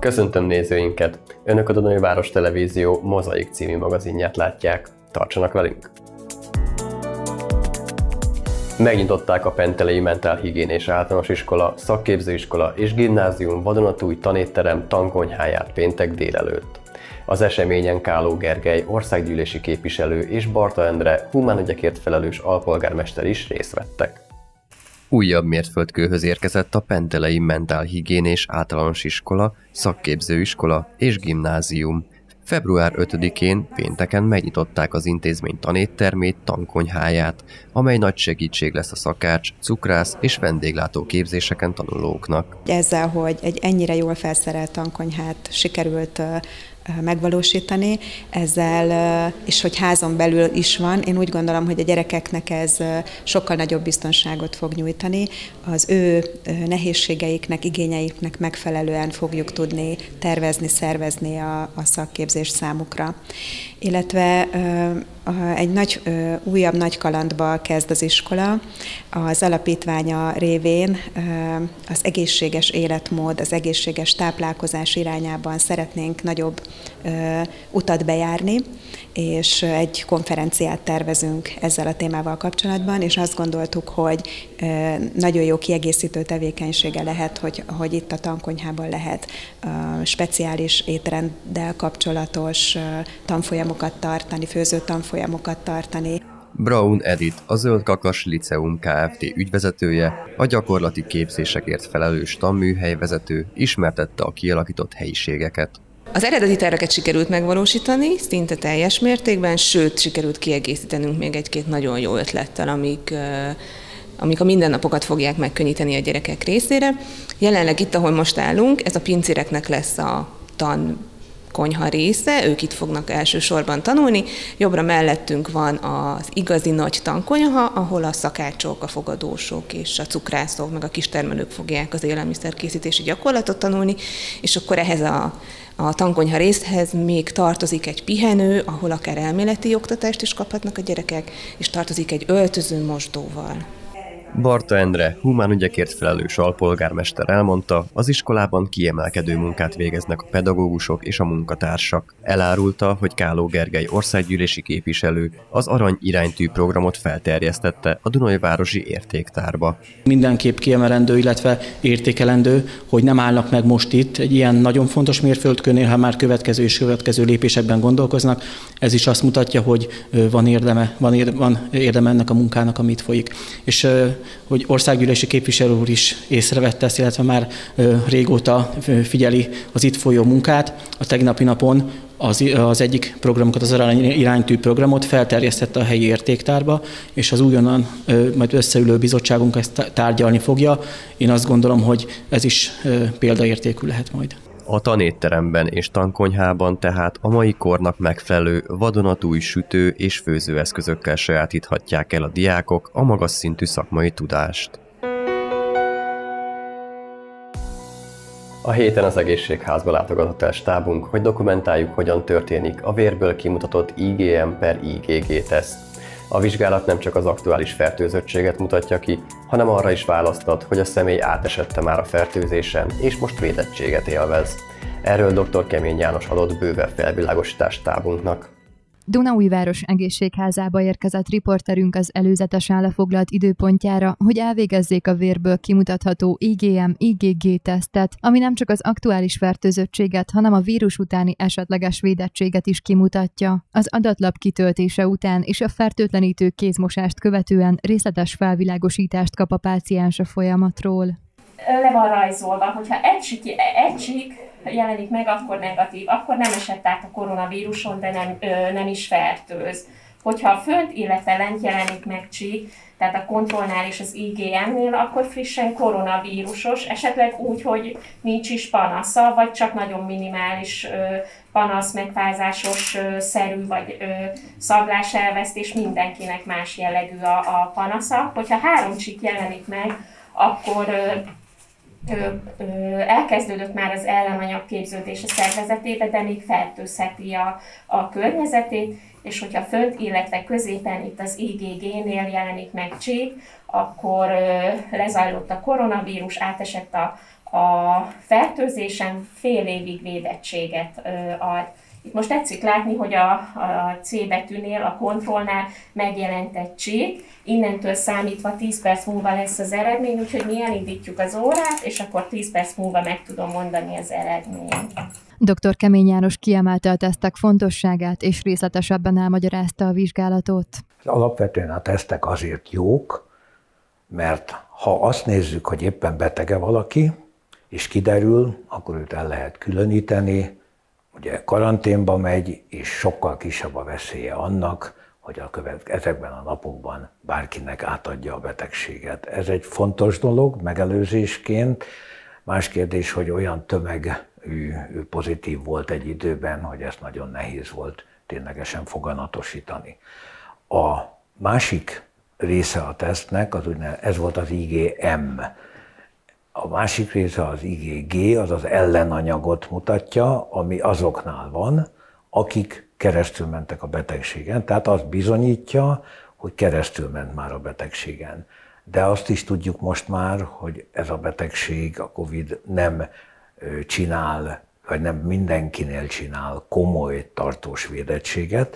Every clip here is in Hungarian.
Köszöntöm nézőinket! Önök a Dunai Város Televízió Mozaik című magazinját látják. Tartsanak velünk! Megnyitották a Pentelei Mentálhigiénés Általános Iskola, Szakképzőiskola és Gimnázium vadonatúj tanétterem tankonyháját péntek délelőtt. Az eseményen Káló Gergely országgyűlési képviselő és Barta Endre humánügyekért felelős alpolgármester is részt vettek. Újabb mérföldkőhöz érkezett a Pentelei Mentálhigiénés Általános Iskola, Szakképzőiskola és Gimnázium. Február 5-én pénteken megnyitották az intézmény tanéttermét, tankonyháját, amely nagy segítség lesz a szakács, cukrász és vendéglátó képzéseken tanulóknak. Ezzel, hogy egy ennyire jól felszerelt tankonyhát sikerült megvalósítani, ezzel, és hogy házon belül is van, én úgy gondolom, hogy a gyerekeknek ez sokkal nagyobb biztonságot fog nyújtani. Az ő nehézségeiknek, igényeiknek megfelelően fogjuk tudni tervezni, szervezni a szakképzés számukra. Illetve egy újabb nagy kalandba kezd az iskola. Az alapítványa révén az egészséges életmód, az egészséges táplálkozás irányában szeretnénk nagyobb utat bejárni, és egy konferenciát tervezünk ezzel a témával kapcsolatban, és azt gondoltuk, hogy nagyon jó kiegészítő tevékenysége lehet, hogy itt a tankonyhában lehet speciális étrenddel kapcsolatos tanfolyamokat tartani, főző tanfolyamokat tartani. Braun Edith, a Zöld Kakas Liceum Kft. Ügyvezetője, a gyakorlati képzésekért felelős tanműhelyvezető ismertette a kialakított helyiségeket. Az eredeti terveket sikerült megvalósítani, szinte teljes mértékben, sőt, sikerült kiegészítenünk még egy-két nagyon jó ötlettel, amik a mindennapokat fogják megkönnyíteni a gyerekek részére. Jelenleg itt, ahol most állunk, ez a pincéreknek lesz a tankonyha része, ők itt fognak elsősorban tanulni. Jobbra mellettünk van az igazi nagy tankonyha, ahol a szakácsok, a fogadósok és a cukrászok, meg a kistermelők fogják az élelmiszerkészítési gyakorlatot tanulni, és akkor ehhez a tankonyha részhez még tartozik egy pihenő, ahol akár elméleti oktatást is kaphatnak a gyerekek, és tartozik egy öltöző mosdóval. Barta Endre, humánügyekért felelős alpolgármester elmondta, az iskolában kiemelkedő munkát végeznek a pedagógusok és a munkatársak. Elárulta, hogy Káló Gergely országgyűlési képviselő az Arany iránytű programot felterjesztette a Dunajvárosi Értéktárba. Mindenképp kiemelendő, illetve értékelendő, hogy nem állnak meg most itt egy ilyen nagyon fontos mérföldkőnél, ha már következő lépésekben gondolkoznak. Ez is azt mutatja, hogy van érdeme ennek a munkának, amit folyik. És hogy országgyűlési képviselő úr is észrevette ezt, illetve már régóta figyeli az itt folyó munkát. A tegnapi napon az egyik programokat, az Arany iránytű programot felterjesztette a helyi értéktárba, és az újonnan majd összeülő bizottságunk ezt tárgyalni fogja. Én azt gondolom, hogy ez is példaértékű lehet majd. A tanétteremben és tankonyhában tehát a mai kornak megfelelő vadonatúj sütő- és főzőeszközökkel sajátíthatják el a diákok a magas szintű szakmai tudást. A héten az egészségházba látogatott el stábunk, hogy dokumentáljuk, hogyan történik a vérből kimutatott IgM/IgG-teszt. A vizsgálat nem csak az aktuális fertőzöttséget mutatja ki, hanem arra is választat, hogy a személy átesette már a fertőzésen, és most védettséget élvez. Erről dr. Kemény János adott bővebb felvilágosítást stábunknak. Dunaújváros egészségházába érkezett riporterünk az előzetesen lefoglalt időpontjára, hogy elvégezzék a vérből kimutatható IgM/IgG-tesztet, ami nem csak az aktuális fertőzöttséget, hanem a vírus utáni esetleges védettséget is kimutatja. Az adatlap kitöltése után és a fertőtlenítő kézmosást követően részletes felvilágosítást kap a páciens a folyamatról. Le van rajzolva, hogyha egy csík jelenik meg, akkor negatív, akkor nem esett át a koronavíruson, de nem is fertőz. Hogyha fönt, illetve lent jelenik meg csík, tehát a kontrollnál és az IgM-nél, akkor frissen koronavírusos, esetleg úgy, hogy nincs is panasza, vagy csak nagyon minimális panasz, megfázásos szerű, vagy szagláselvesztés, mindenkinek más jellegű a panasza. Hogyha 3 csík jelenik meg, akkor elkezdődött már az ellenanyag képződés a szervezetébe, de még fertőzheti a környezetét, és hogyha fönt, illetve középen itt az IgG-nél jelenik meg csík, akkor lezajlott a koronavírus, átesett a fertőzésen fél évig védettséget ad. Itt most tetszik látni, hogy a C betűnél, a kontrollnál megjelent egy csík, innentől számítva 10 perc múlva lesz az eredmény, úgyhogy mi elindítjuk az órát, és akkor 10 perc múlva meg tudom mondani az eredményt. Dr. Kemény János kiemelte a tesztek fontosságát, és részletesebben elmagyarázta a vizsgálatot. Alapvetően a tesztek azért jók, mert ha azt nézzük, hogy éppen betege valaki, és kiderül, akkor őt el lehet különíteni, ugye karanténba megy, és sokkal kisebb a veszélye annak, hogy ezekben a napokban bárkinek átadja a betegséget. Ez egy fontos dolog megelőzésként. Más kérdés, hogy olyan tömegű pozitív volt egy időben, hogy ezt nagyon nehéz volt ténylegesen foganatosítani. A másik része a tesztnek, ez volt az IgM. A másik része az IgG, az az ellenanyagot mutatja, ami azoknál van, akik keresztül mentek a betegségen. Tehát az bizonyítja, hogy keresztül ment már a betegségen. De azt is tudjuk most már, hogy ez a betegség, a Covid nem csinál, vagy nem mindenkinél csinál komoly, tartós védettséget,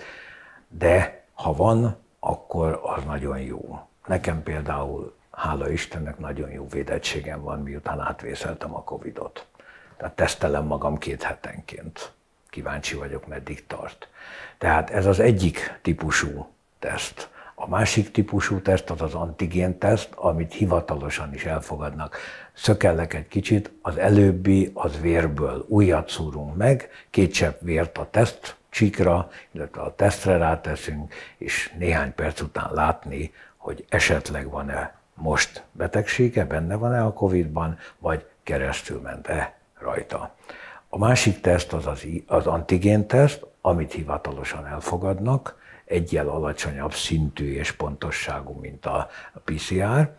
de ha van, akkor az nagyon jó. Nekem például, hála Istennek, nagyon jó védettségem van, miután átvészeltem a Covidot. Tehát tesztelem magam 2 hetenként. Kíváncsi vagyok, meddig tart. Tehát ez az egyik típusú teszt. A másik típusú teszt az az antigén-teszt, amit hivatalosan is elfogadnak. Szökellek egy kicsit, az előbbi az vérből újat szúrunk meg, 2 csepp vért a teszt csíkra, illetve a tesztre ráteszünk, és néhány perc után látni, hogy esetleg van-e most betegsége, benne van-e a Covid-ban, vagy keresztül ment-e rajta. A másik teszt az antigén-teszt, amit hivatalosan elfogadnak, eggyel alacsonyabb szintű és pontosságú, mint a PCR,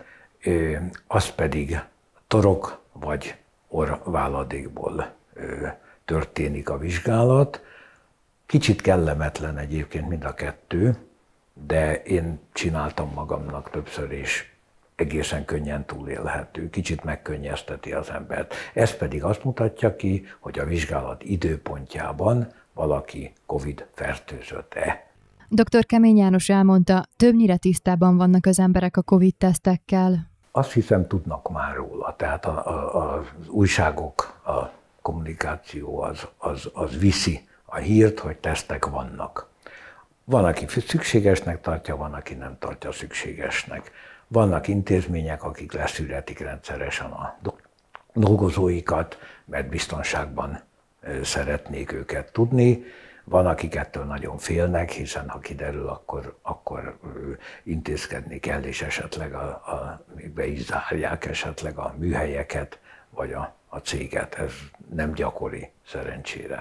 az pedig torok vagy orrváladékból történik a vizsgálat. Kicsit kellemetlen egyébként mind a kettő, de én csináltam magamnak többször, és egészen könnyen túlélhető, kicsit megkönnyezteti az embert. Ez pedig azt mutatja ki, hogy a vizsgálat időpontjában valaki Covid fertőzött-e. Dr. Kemény János elmondta, többnyire tisztában vannak az emberek a Covid-tesztekkel. Azt hiszem, tudnak már róla, tehát az újságok, a kommunikáció az viszi a hírt, hogy tesztek vannak. Van, aki szükségesnek tartja, van, aki nem tartja szükségesnek. Vannak intézmények, akik leszűrhetik rendszeresen a dolgozóikat, mert biztonságban szeretnék őket tudni. Van, akik ettől nagyon félnek, hiszen ha kiderül, akkor intézkedni kell, és esetleg be is zárják esetleg a műhelyeket, vagy a céget. Ez nem gyakori, szerencsére.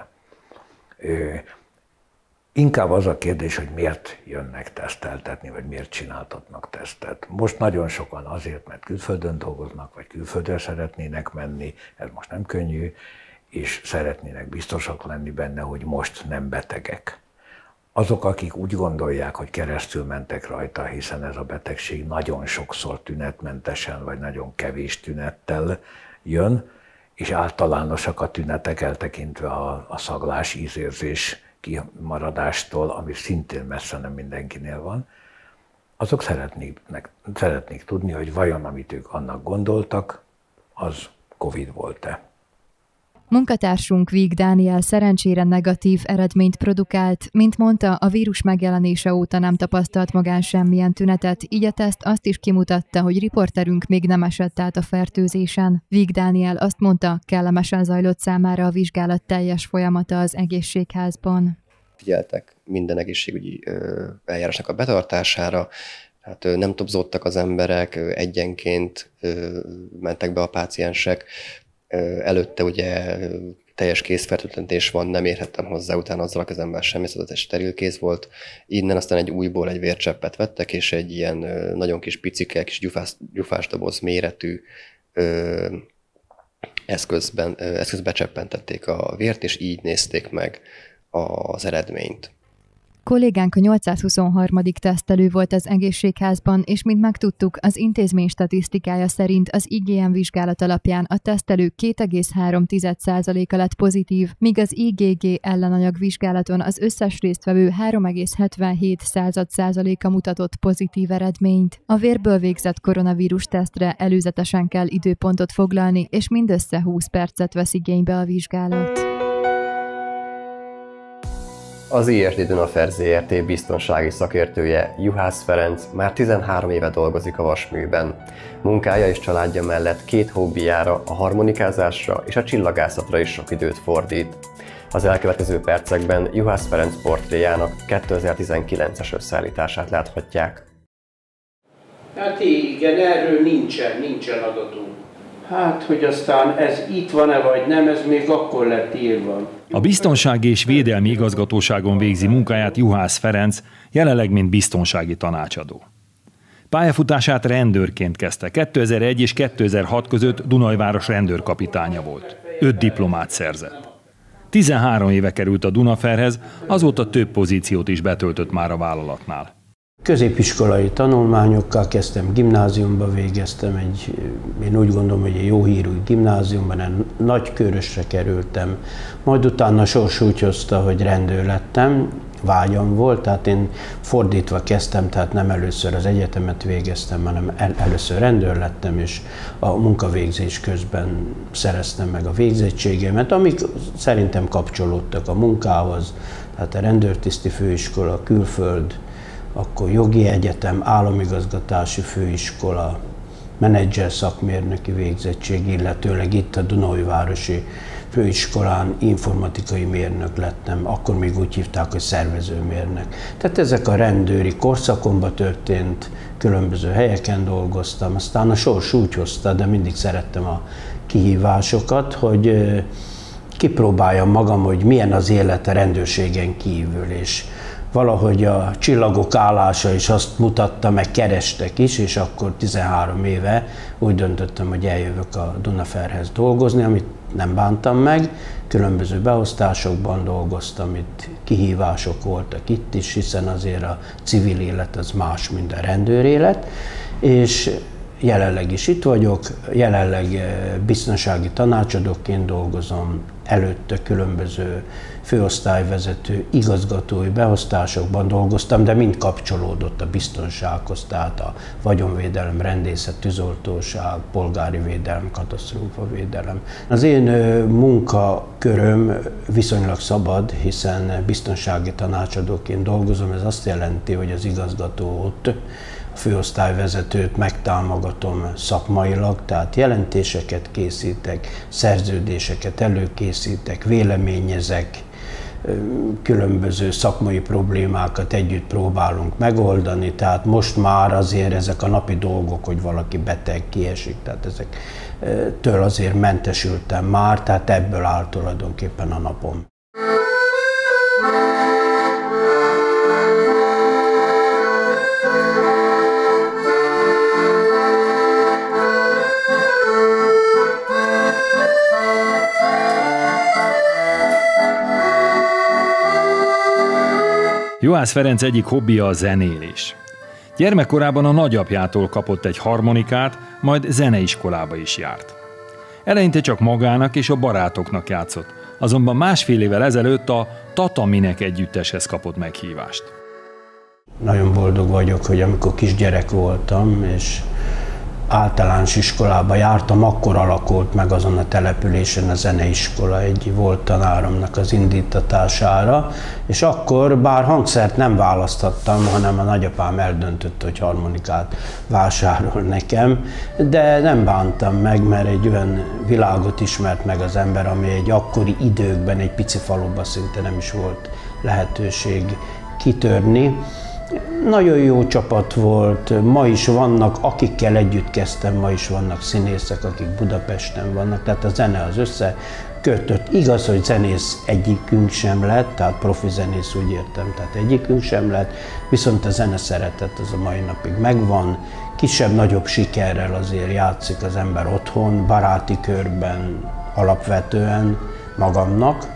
Inkább az a kérdés, hogy miért jönnek teszteltetni, vagy miért csináltatnak tesztet. Most nagyon sokan azért, mert külföldön dolgoznak, vagy külföldre szeretnének menni, ez most nem könnyű, és szeretnének biztosak lenni benne, hogy most nem betegek. Azok, akik úgy gondolják, hogy keresztül mentek rajta, hiszen ez a betegség nagyon sokszor tünetmentesen, vagy nagyon kevés tünettel jön, és általánosak a tünetek eltekintve a szaglás, ízérzés kimaradástól, ami szintén messze nem mindenkinél van, azok szeretnék tudni, hogy vajon amit ők annak gondoltak, az Covid volt-e. Munkatársunk Víg Dániel szerencsére negatív eredményt produkált, mint mondta, a vírus megjelenése óta nem tapasztalt magán semmilyen tünetet, így a teszt azt is kimutatta, hogy riporterünk még nem esett át a fertőzésen. Víg Dániel azt mondta, kellemesen zajlott számára a vizsgálat teljes folyamata az egészségházban. Figyeltek minden egészségügyi eljárásnak a betartására, hát nem tobzódtak az emberek, egyenként mentek be a páciensek. Előtte ugye teljes kézfertőtlentés van, nem érhettem hozzá, utána azzal a kezemben semmi, szóval egy steril kéz volt. Innen aztán egy újból egy vércseppet vettek, és egy ilyen nagyon kis picike, kis gyufás doboz méretű eszközbe cseppentették a vért, és így nézték meg az eredményt. Kollégánk a 823. tesztelő volt az egészségházban, és mint megtudtuk, az intézmény statisztikája szerint az IgM vizsgálat alapján a tesztelő 2,3%-a lett pozitív, míg az IgG ellenanyag vizsgálaton az összes résztvevő 3,77%-a mutatott pozitív eredményt. A vérből végzett koronavírus tesztre előzetesen kell időpontot foglalni, és mindössze 20 percet vesz igénybe a vizsgálat. Az ISD Dunafer Zrt. Biztonsági szakértője, Juhász Ferenc már 13 éve dolgozik a vasműben. Munkája és családja mellett 2 hobbijára, a harmonikázásra és a csillagászatra is sok időt fordít. Az elkövetkező percekben Juhász Ferenc portréjának 2019-es összeállítását láthatják. Hát igen, erről nincsen adatunk. Hát, hogy aztán ez itt van-e vagy nem, ez még akkor lett írva. A Biztonsági és Védelmi Igazgatóságon végzi munkáját Juhász Ferenc, jelenleg mint biztonsági tanácsadó. Pályafutását rendőrként kezdte. 2001 és 2006 között Dunajváros rendőrkapitánya volt. 5 diplomát szerzett. 13 éve került a Dunaferhez, azóta több pozíciót is betöltött már a vállalatnál. Középiskolai tanulmányokkal kezdtem, gimnáziumba végeztem, én úgy gondolom, hogy egy jó hírű gimnáziumban, Nagykőrösre kerültem, majd utána sors úgy hozta, hogy rendőr lettem, vágyam volt, tehát én fordítva kezdtem, tehát nem először az egyetemet végeztem, hanem először rendőr lettem, és a munkavégzés közben szereztem meg a végzettségemet, amik szerintem kapcsolódtak a munkához, tehát a rendőrtiszti főiskola, külföld, akkor jogi egyetem, államigazgatási főiskola, menedzser szakmérnöki végzettség, illetőleg itt a Dunaújvárosi főiskolán informatikai mérnök lettem, akkor még úgy hívták, hogy szervezőmérnök. Tehát ezek a rendőri korszakomban történt, különböző helyeken dolgoztam, aztán a sors úgy hozta, de mindig szerettem a kihívásokat, hogy kipróbáljam magam, hogy milyen az élet a rendőrségen kívül, és valahogy a csillagok állása is azt mutatta, meg kerestek is, és akkor 13 éve úgy döntöttem, hogy eljövök a Dunaferhez dolgozni, amit nem bántam meg. Különböző beosztásokban dolgoztam, itt kihívások voltak itt is, hiszen azért a civil élet az más, mint a rendőrélet, és jelenleg is itt vagyok, jelenleg biztonsági tanácsadóként dolgozom, előtte különböző főosztályvezető, igazgatói beosztásokban dolgoztam, de mind kapcsolódott a biztonsághoz, tehát a vagyonvédelem, rendészet, tűzoltóság, polgári védelem, katasztrófavédelem. Az én munkaköröm viszonylag szabad, hiszen biztonsági tanácsadóként dolgozom, ez azt jelenti, hogy az igazgatót, a főosztályvezetőt megtámogatom szakmailag, tehát jelentéseket készítek, szerződéseket előkészítek, véleményezek, különböző szakmai problémákat együtt próbálunk megoldani, tehát most már azért ezek a napi dolgok, hogy valaki beteg, kiesik, tehát ezektől azért mentesültem már, tehát ebből áll tulajdonképpen a napom. Juhász Ferenc egyik hobbija a zenélés. Gyermekkorában a nagyapjától kapott egy harmonikát, majd zeneiskolába is járt. Eleinte csak magának és a barátoknak játszott, azonban másfél évvel ezelőtt a Tataminek együtteshez kapott meghívást. Nagyon boldog vagyok, hogy amikor kisgyerek voltam, és általános iskolába jártam, akkor alakult meg azon a településen a zeneiskola egy volt tanáromnak az indítatására, és akkor bár hangszert nem választhattam, hanem a nagyapám eldöntött, hogy harmonikát vásárol nekem, de nem bántam meg, mert egy olyan világot ismert meg az ember, ami egy akkori időkben egy pici faluban szinte nem is volt lehetőség kitörni. Nagyon jó csapat volt, ma is vannak, akikkel együtt kezdtem, ma is vannak színészek, akik Budapesten vannak, tehát a zene az összekötött. Igaz, hogy zenész egyikünk sem lett, tehát profi zenész úgy értem, tehát egyikünk sem lett, viszont a zene szeretet az a mai napig megvan, kisebb-nagyobb sikerrel azért játszik az ember otthon, baráti körben alapvetően magamnak,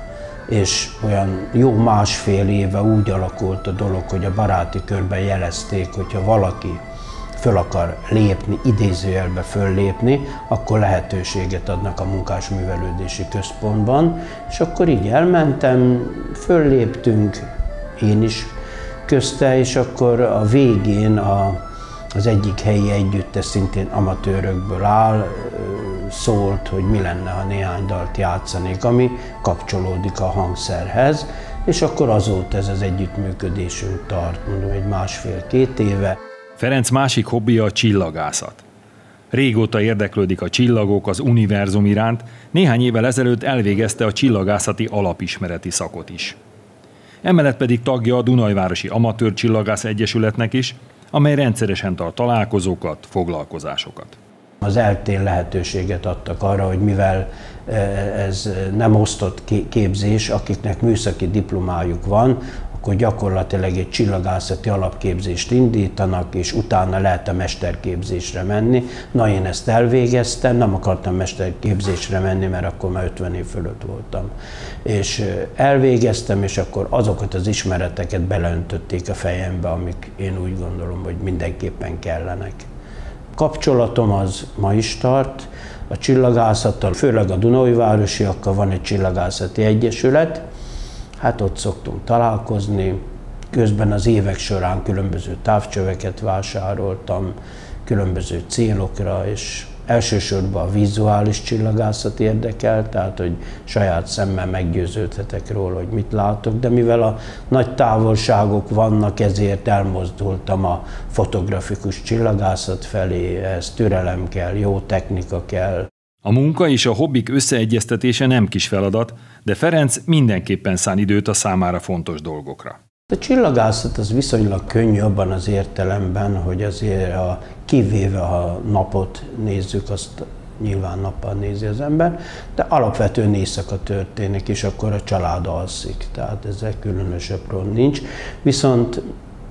és olyan jó másfél éve úgy alakult a dolog, hogy a baráti körben jelezték, hogyha valaki föl akar lépni, idézőjelbe föllépni, akkor lehetőséget adnak a munkásművelődési központban, és akkor így elmentem, fölléptünk, én is közte, és akkor a végén az egyik helyi együttes, szintén amatőrökből áll, szólt, hogy mi lenne, ha néhány dalt játszanék, ami kapcsolódik a hangszerhez, és akkor azóta ez az együttműködésünk tart, mondom, egy 1,5-2 éve. Ferenc másik hobbija a csillagászat. Régóta érdeklődik a csillagok, az univerzum iránt, néhány évvel ezelőtt elvégezte a csillagászati alapismereti szakot is. Emellett pedig tagja a Dunajvárosi Amatőr Csillagász Egyesületnek is, amely rendszeresen tart találkozókat, foglalkozásokat. Az eltén lehetőséget adtak arra, hogy mivel ez nem osztott képzés, akiknek műszaki diplomájuk van, akkor gyakorlatilag egy csillagászati alapképzést indítanak, és utána lehet a mesterképzésre menni. Na, én ezt elvégeztem, nem akartam mesterképzésre menni, mert akkor már 50 év fölött voltam. És elvégeztem, és akkor azokat az ismereteket beleöntötték a fejembe, amik én úgy gondolom, hogy mindenképpen kellenek. Kapcsolatom az ma is tart a csillagászattal, főleg a Dunajvárosiakkal van egy csillagászati egyesület, hát ott szoktunk találkozni, közben az évek során különböző távcsöveket vásároltam, különböző célokra, és elsősorban a vizuális csillagászat érdekel, tehát hogy saját szemmel meggyőződhetek róla, hogy mit látok, de mivel a nagy távolságok vannak, ezért elmozdultam a fotografikus csillagászat felé, ehhez türelem kell, jó technika kell. A munka és a hobbik összeegyeztetése nem kis feladat, de Ferenc mindenképpen szán időt a számára fontos dolgokra. A csillagászat az viszonylag könnyű abban az értelemben, hogy azért kivéve ha napot nézzük, azt nyilván nappal nézi az ember, de alapvetően éjszaka történik, és akkor a család alszik, tehát ezzel különösebb gond nincs. Viszont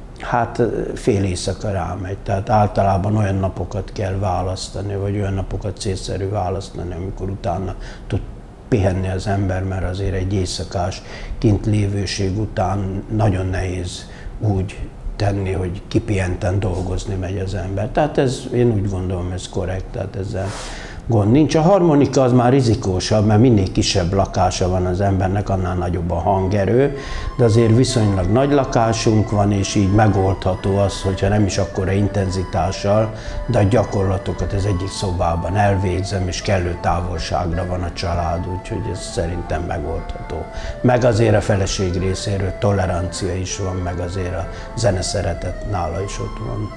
hát fél éjszaka rámegy, tehát általában olyan napokat kell választani, vagy olyan napokat célszerű választani, amikor utána tud pihenni az ember, mert azért egy éjszakás kintlévőség után nagyon nehéz úgy tenni, hogy kipihenten dolgozni megy az ember. Tehát ez, én úgy gondolom, ez korrekt, tehát ezzel gond nincs. A harmonika az már rizikósabb, mert minél kisebb lakása van az embernek, annál nagyobb a hangerő, de azért viszonylag nagy lakásunk van, és így megoldható az, hogyha nem is akkora intenzitással, de a gyakorlatokat az egyik szobában elvégzem, és kellő távolságra van a család, úgyhogy ez szerintem megoldható. Meg azért a feleség részéről tolerancia is van, meg azért a zeneszeretet nála is ott van.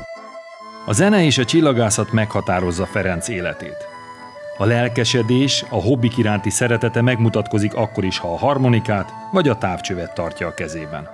A zene és a csillagászat meghatározza Ferenc életét. A lelkesedés, a hobbik iránti szeretete megmutatkozik akkor is, ha a harmonikát vagy a távcsövet tartja a kezében.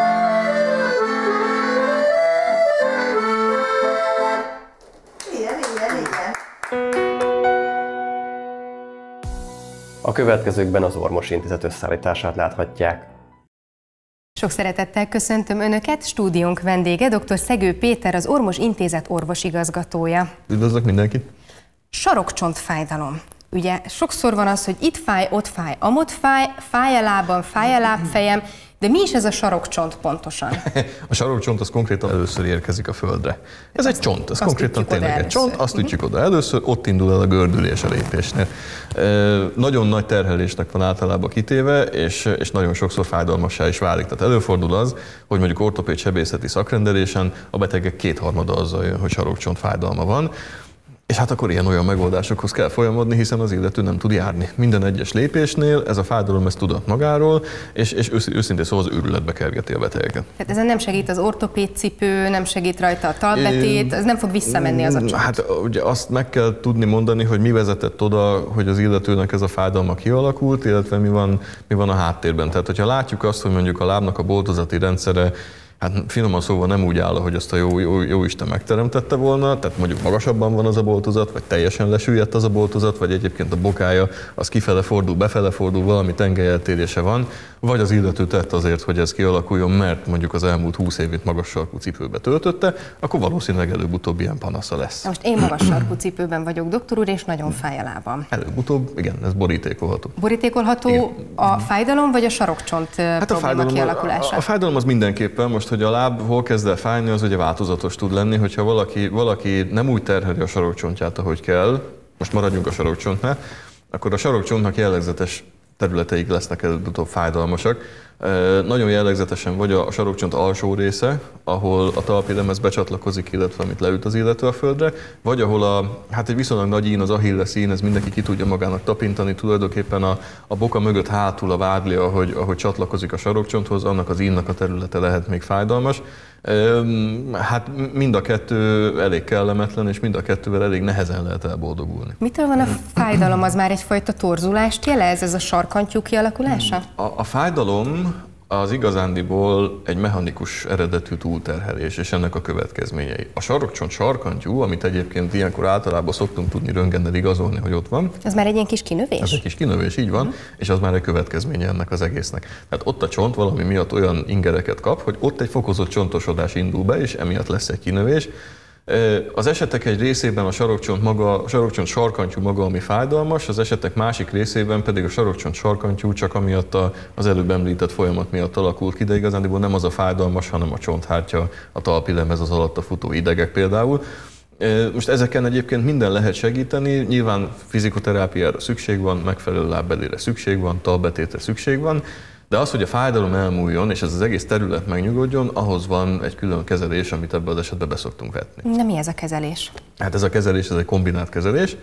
A következőkben az Ormos Intézet összeállítását láthatják. Sok szeretettel köszöntöm Önöket, stúdiónk vendége dr. Szegő Péter, az Ormos Intézet orvosigazgatója. Üdvözlök mindenkit! Sarokcsontfájdalom. Ugye sokszor van az, hogy itt fáj, ott fáj, amott fáj, fáj a lábam, fáj a lábfejem, de mi is ez a sarokcsont pontosan? A sarokcsont az konkrétan először érkezik a földre. Ez egy csont, ez konkrétan tényleg egy csont, azt ütjük oda először, ott indul el a gördülés a lépésnél. Nagyon nagy terhelésnek van általában kitéve, és nagyon sokszor fájdalmassá is válik. Tehát előfordul az, hogy mondjuk ortopéd sebészeti szakrendelésen a betegek 2/3 azzal jön, hogy sarokcsont fájdalma van. És hát akkor ilyen-olyan megoldásokhoz kell folyamodni, hiszen az illető nem tud járni. Minden egyes lépésnél ez a fájdalom ezt tudat magáról, és őszintén szóval az őrületbe kergeti a betegeket. Tehát ezen nem segít az ortopédcipő, nem segít rajta a talpbetét, ez nem fog visszamenni az a csont. Hát ugye azt meg kell tudni mondani, hogy mi vezetett oda, hogy az illetőnek ez a fájdalma kialakult, illetve mi van a háttérben. Tehát hogyha látjuk azt, hogy mondjuk a lábnak a boltozati rendszere hát finoman szóval nem úgy áll, hogy azt a jó Isten megteremtette volna, tehát mondjuk magasabban van az a boltozat, vagy teljesen lesüllyedt az a boltozat, vagy egyébként a bokája az kifele fordul, befele fordul, valami tengelyeltérése van, vagy az illető tett azért, hogy ez kialakuljon, mert mondjuk az elmúlt 20 évét magas sarkú cipőbe töltötte, akkor valószínűleg előbb-utóbb ilyen panasza lesz. Most én magas sarkú cipőben vagyok, doktor úr, és nagyon fáj a lábam. Előbb-utóbb, igen, ez borítékolható. Borítékolható igen. A fájdalom, vagy a sarokcsont probléma kialakulása? A fájdalom az mindenképpen, most, hogy a láb hol kezd el fájni, az ugye változatos tud lenni, hogyha valaki nem úgy terheli a sarokcsontját, ahogy kell, most maradjunk a sarokcsontnál, akkor a sarokcsontnak jellegzetes területeik lesznek előbb-utóbb fájdalmasak. Nagyon jellegzetesen vagy a sarokcsont alsó része, ahol a talpilemez becsatlakozik, illetve amit leüt az illető a földre, vagy ahol egy viszonylag nagy ín, az Achilles-ín, ez mindenki ki tudja magának tapintani, tulajdonképpen a boka mögött hátul a vádlia, ahogy csatlakozik a sarokcsonthoz, annak az ínnak a területe lehet még fájdalmas. Hát mind a kettő elég kellemetlen, és mind a kettővel elég nehezen lehet elboldogulni. Mitől van a fájdalom? Az már egyfajta torzulást jelez, ez a sarkantyú kialakulása? A fájdalom az igazándiból egy mechanikus eredetű túlterhelés, és ennek a következményei. A sarokcsont sarkantyú, amit egyébként ilyenkor általában szoktunk tudni röntgennel igazolni, hogy ott van. Ez már egy ilyen kis kinövés? Ez egy kis kinövés, így van, és az már egy következménye ennek az egésznek. Tehát ott a csont valami miatt olyan ingereket kap, hogy ott egy fokozott csontosodás indul be, és emiatt lesz egy kinövés. Az esetek egy részében a sarokcsont sarkantyú maga, ami fájdalmas, az esetek másik részében pedig a sarokcsont sarkantyú csak amiatt az előbb említett folyamat miatt alakult ki, de igazándiból nem az a fájdalmas, hanem a csonthártya, a talpilemez, az alatta futó idegek például. Most ezeken egyébként minden lehet segíteni, nyilván fizikoterápiára szükség van, megfelelő lábbelére szükség van, talbetétre szükség van, de az, hogy a fájdalom elmúljon, és ez az egész terület megnyugodjon, ahhoz van egy külön kezelés, amit ebben az esetben be szoktunk vetni. De mi ez a kezelés? Hát ez a kezelés, ez egy kombinált kezelés.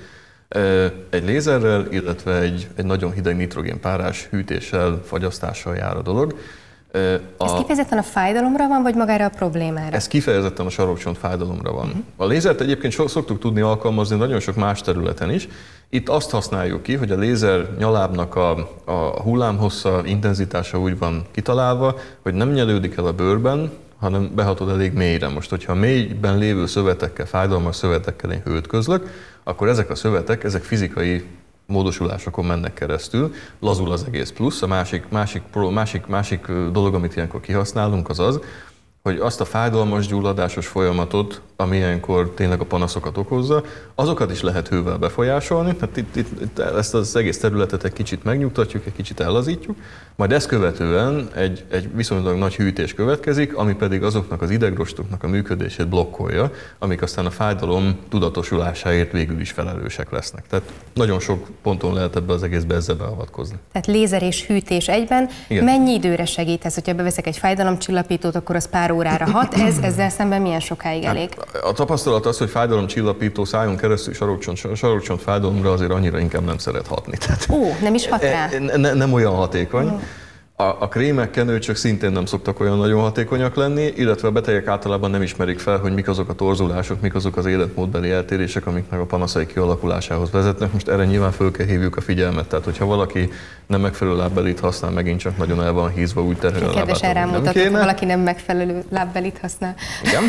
Egy lézerrel, illetve egy nagyon hideg nitrogénpárás hűtéssel, fagyasztással jár a dolog. Ez kifejezetten a fájdalomra van, vagy magára a problémára? Ez kifejezetten a sarokcsont fájdalomra van. A lézert egyébként szoktuk tudni alkalmazni nagyon sok más területen is. Itt azt használjuk ki, hogy a lézer nyalábnak a hullámhossza, intenzitása úgy van kitalálva, hogy nem nyelődik el a bőrben, hanem behatod elég mélyre. Most, hogyha a mélyben lévő szövetekkel, fájdalmas szövetekkel én hőtközlök, akkor ezek a szövetek, ezek fizikai módosulásokon mennek keresztül, lazul az egész plusz. A másik dolog, amit ilyenkor kihasználunk, az az, hogy azt a fájdalmas, gyulladásos folyamatot, ami ilyenkor tényleg a panaszokat okozza, azokat is lehet hővel befolyásolni. Tehát itt ezt az egész területet egy kicsit megnyugtatjuk, egy kicsit ellazítjuk, majd ezt követően egy viszonylag nagy hűtés következik, ami pedig azoknak az idegrostoknak a működését blokkolja, amik aztán a fájdalom tudatosulásáért végül is felelősek lesznek. Tehát nagyon sok ponton lehet ebbe az egészbe ezzel beavatkozni. Tehát lézer és hűtés egyben. Igen. Mennyi időre segít ez? Hogyha beveszek egy fájdalomcsillapítót, akkor az pár órára hat. Ezzel szemben milyen sokáig elég? A tapasztalat az, hogy fájdalomcsillapító szájon keresztül sarokcsont fájdalomra azért annyira inkább nem szeret hatni. Nem is hat rá? Nem olyan hatékony. A krémek, kenőcsök szintén nem szoktak olyan nagyon hatékonyak lenni, illetve a betegek általában nem ismerik fel, hogy mik azok a torzulások, mik azok az életmódbeli eltérések, amiknek a panaszai kialakulásához vezetnek. Most erre nyilván föl kell hívjuk a figyelmet. Tehát, hogyha valaki nem megfelelő lábbelit használ, megint csak nagyon el van hízva, úgy terhel a lábát. Kedvesen rámutatok, ha valaki nem megfelelő lábbelit használ. Igen.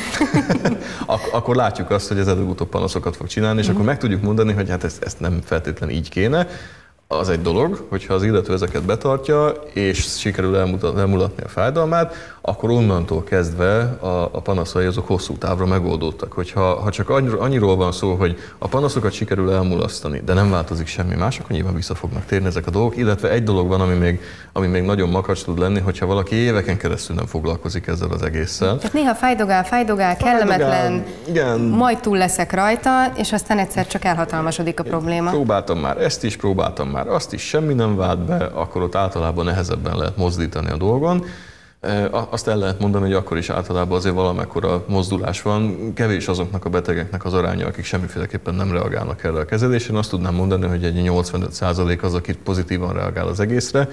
Akkor látjuk azt, hogy ez előbb-utóbb panaszokat fog csinálni, és akkor meg tudjuk mondani, hogy hát ezt nem feltétlenül így kéne. Az egy dolog, hogyha az illető ezeket betartja, és sikerül elmulatni a fájdalmát, akkor onnantól kezdve a panaszai azok hosszú távra megoldódtak. Hogyha csak annyiról van szó, hogy a panaszokat sikerül elmulasztani, de nem változik semmi más, akkor nyilván vissza fognak térni ezek a dolgok. Illetve egy dolog van, ami még nagyon makacs tud lenni, hogyha valaki éveken keresztül nem foglalkozik ezzel az egésszel. Tehát néha fájdogál, kellemetlen, igen. Majd túl leszek rajta, és aztán egyszer csak elhatalmasodik a probléma. Próbáltam már ezt is, próbáltam már azt is, semmi nem vált be, akkor ott általában nehezebben lehet mozdítani a dolgon. Azt el lehet mondani, hogy akkor is általában azért valamekkora mozdulás van. Kevés azoknak a betegeknek az aránya, akik semmiféleképpen nem reagálnak erre a kezelésre. Azt tudnám mondani, hogy egy 85% az, aki pozitívan reagál az egészre.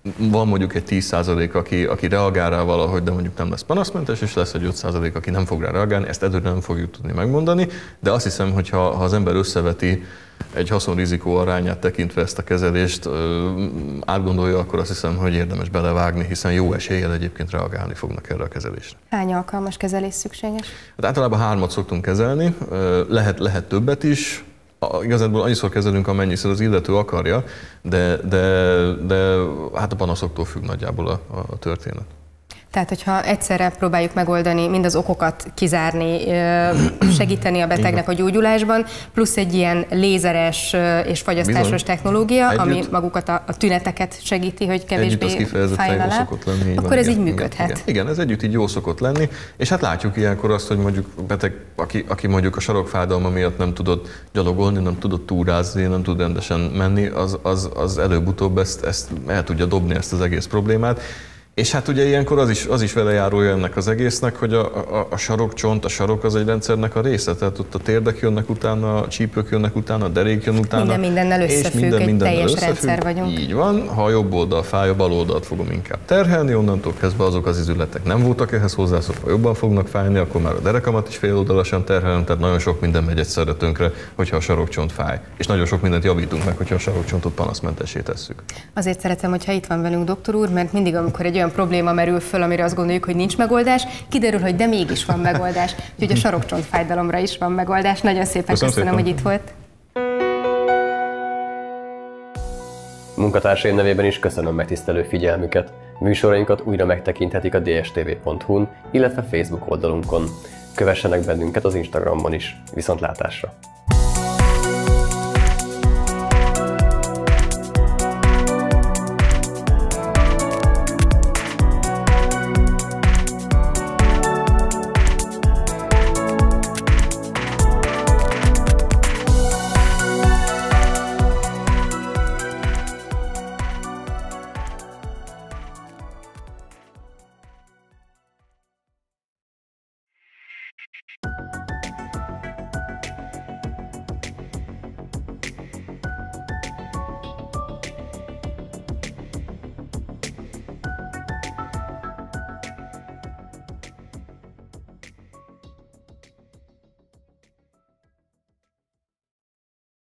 van mondjuk egy 10%, aki reagál rá valahogy, de mondjuk nem lesz panaszmentes, és lesz egy 5%, aki nem fog rá reagálni, ezt előre nem fogjuk tudni megmondani, de azt hiszem, hogy ha az ember összeveti egy haszon-rizikó arányát tekintve ezt a kezelést, átgondolja, akkor azt hiszem, hogy érdemes belevágni, hiszen jó eséllyel egyébként reagálni fognak erre a kezelésre. Hány alkalmas kezelés szükséges? Hát általában 3-at szoktunk kezelni, lehet többet is. Igazából annyiszor kezelünk, amennyiszor az illető akarja, de hát a panaszoktól függ nagyjából a történet. Tehát, hogyha egyszerre próbáljuk megoldani, mind az okokat kizárni, segíteni a betegnek a gyógyulásban, plusz egy ilyen lézeres és fagyasztásos technológia, ami magukat a tüneteket segíti, hogy kevésbé fájjon alá, akkor ez így működhet. Igen, ez együtt így jó szokott lenni, és hát látjuk ilyenkor azt, hogy mondjuk beteg, aki mondjuk a sarokfájdalma miatt nem tudott gyalogolni, nem tudott túrázni, nem tud rendesen menni, az előbb-utóbb ezt el tudja dobni, ezt az egész problémát. És hát ugye ilyenkor az is vele járója ennek az egésznek, hogy a sarokcsont, a sarok az egy rendszernek a része, tehát ott a térdek jönnek utána, a csípők jönnek utána, a derék jön utána. Mindennel összefügg, egy teljes rendszer vagyunk. Így van, ha a jobb oldal fáj, a bal oldalt fogom inkább terhelni, onnantól kezdve azok az izületek nem voltak ehhez hozzászokva, jobban fognak fájni, akkor már a derekamat is féloldalasan terhelem, tehát nagyon sok minden megy egyszerre tönkre, hogyha a sarokcsont fáj. És nagyon sok mindent javítunk meg, hogyha a sarokcsontot panaszmentessé tesszük. Azért szeretem, hogyha itt van velünk doktor úr, mert mindig, amikor egy olyan probléma merül föl, amire azt gondoljuk, hogy nincs megoldás, kiderül, hogy de mégis van megoldás. Úgyhogy a sarokcsontfájdalomra is van megoldás. Nagyon szépen köszönöm, hogy itt volt. Munkatársaim nevében is köszönöm megtisztelő figyelmüket. Műsorainkat újra megtekinthetik a dstv.hu-n, illetve Facebook oldalunkon. Kövessenek bennünket az Instagramon is. Viszontlátásra!